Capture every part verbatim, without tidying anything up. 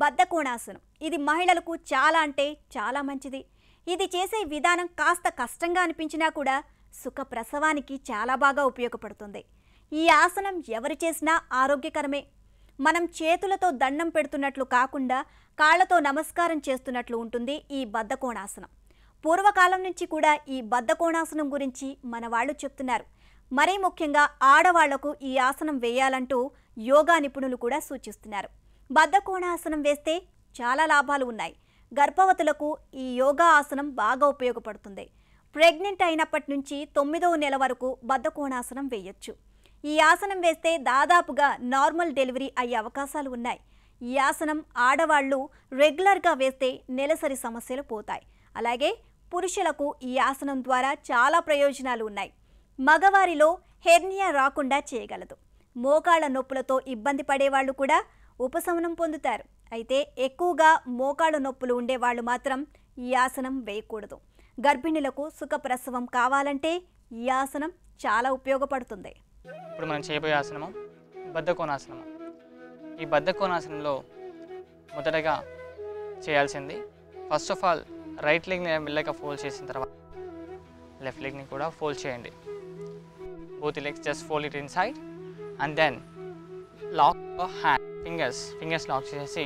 బద్ధకోణాసనం ఇది మహిళలకు చాలా అంటే చాలా మంచిది. ఇది చేసే విధానం కాస్త కష్టంగా అనిపించినా కూడా సుఖ ప్రసవానికి చాలా బాగా ఉపయోగపడుతుంది. ఈ ఆసనం ఎవరు చేసినా ఆరోగ్యకరమే. మనం చేతులతో దండం పెడుతున్నట్లు కాకుండా కాళ్ళతో నమస్కారం చేస్తున్నట్లు ఉంటుంది ఈ బద్ధకోణాసనం. పూర్వకాలం నుంచి కూడా ఈ బద్ధకోణాసనం గురించి మన వాళ్ళు చెప్తున్నారు. మరీ ముఖ్యంగా ఆడవాళ్లకు ఈ ఆసనం వేయాలంటూ యోగా నిపుణులు కూడా సూచిస్తున్నారు. బద్ధకోణాసనం వేస్తే చాలా లాభాలు ఉన్నాయి. గర్భవతులకు ఈ యోగా ఆసనం బాగా ఉపయోగపడుతుంది. ప్రెగ్నెంట్ అయినప్పటి నుంచి తొమ్మిదవ నెల వరకు బద్ధకోణాసనం వేయొచ్చు. ఈ ఆసనం వేస్తే దాదాపుగా నార్మల్ డెలివరీ అయ్యే అవకాశాలు ఉన్నాయి. ఈ ఆసనం ఆడవాళ్లు రెగ్యులర్గా వేస్తే నెలసరి సమస్యలు పోతాయి. అలాగే పురుషులకు ఈ ఆసనం ద్వారా చాలా ప్రయోజనాలు ఉన్నాయి. మగవారిలో హెర్నియా రాకుండా చేయగలదు. మోకాళ్ళ నొప్పులతో ఇబ్బంది పడేవాళ్ళు కూడా ఉపశమనం పొందుతారు. అయితే ఎక్కువగా మోకాళ్ళ నొప్పులు ఉండేవాళ్ళు మాత్రం ఈ ఆసనం వేయకూడదు. గర్భిణులకు సుఖ ప్రసవం కావాలంటే ఈ ఆసనం చాలా ఉపయోగపడుతుంది. ఇప్పుడు మనం చేయబోయే ఆసనము బద్ధకోణాసనము. ఈ బద్ధకోణాసనంలో మొదటగా చేయాల్సింది ఫస్ట్ ఆఫ్ ఆల్ రైట్ లెగ్ని మెల్లగా ఫోల్డ్ చేసిన తర్వాత లెఫ్ట్ లెగ్ని కూడా ఫోల్డ్ చేయండి. Both legs just fold it inside and then lock your hand fingers fingers lock చేసి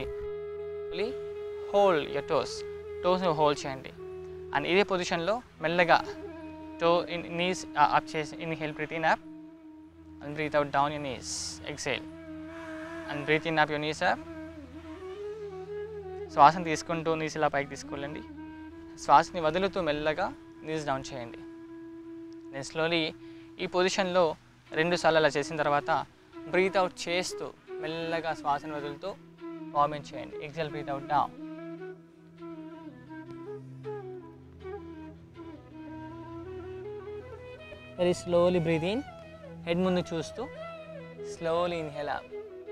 హోల్డ్ యువర్ టోస్ టోస్ని హోల్డ్ చేయండి. అండ్ ఇదే పొజిషన్లో మెల్లగా టో ఇన్ నీస్ అప్ చేసి inhale breathe in up and breathe out down your knees. Exhale and breathe in up your knees up. శ్వాసను తీసుకుంటూ knees ఇలా పైకి తీసుకెళ్ళండి. శ్వాసని వదులుతూ మెల్లగా నీస్ డౌన్ చేయండి. నేను స్లోలీ ఈ పొజిషన్లో రెండు సార్లు అలా చేసిన తర్వాత బ్రీత్ అవుట్ చేస్తూ మెల్లగా శ్వాసను వదులుతూ వార్మింగ్ చేయండి. Exhale breathe out down. Very slowly breathe in. Head ముందు చూస్తూ స్లోలీ ఇన్హేల్ అప్.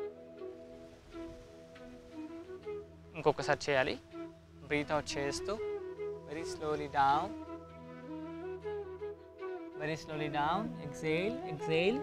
ఇంకొకసారి చేయాలి. బ్రీత్ అవుట్ చేస్తూ very slowly down, very slowly down. Exhale exhale.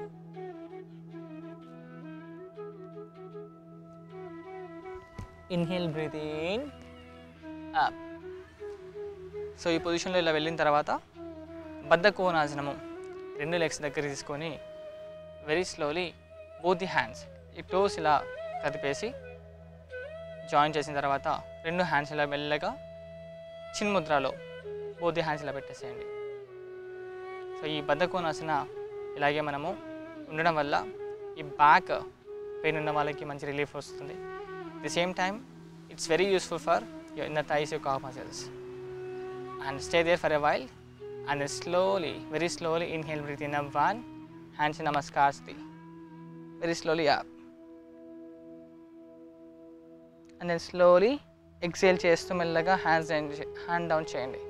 Inhale breathe in up. So ఈ పొజిషన్లో ఇలా వెళ్ళిన తర్వాత బద్ధకోణాసనము రెండు లెగ్స్ దగ్గర తీసుకొని very slowly both the hands ఈ టోస్ ఇలా కదిపేసి జాయిన్ చేసిన తర్వాత రెండు హ్యాండ్స్ ఇలా మెల్లగా చిన్ముద్రలో బోత్ ది హ్యాండ్స్ ఇలా పెట్టేసేయండి. సో ఈ బద్ధకోణాసన ఇలాగే మనము ఉండడం వల్ల ఈ బ్యాక్ పెయిన్ ఉన్న వాళ్ళకి మంచి రిలీఫ్ వస్తుంది. The same time it's very useful for your inner thighs, your calf muscles. And stay there for a while and slowly, very slowly inhale, breathe in up one, hands in namaskar, very slowly up, and then slowly exhale chestu mellaga hands and hand down cheyandi.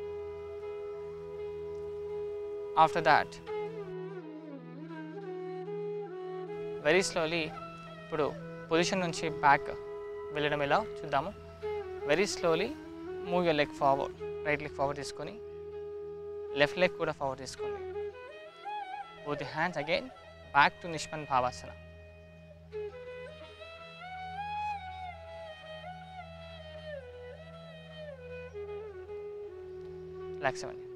After that very slowly ఇప్పుడు position నుంచి back వెళ్ళడం ఎలా చూద్దాము. Very slowly move your leg forward, right leg forward తీసుకొని left leg kuda forward తీసుకోండి. both the hands again back to Nishman Bhavasana. Relax avanni.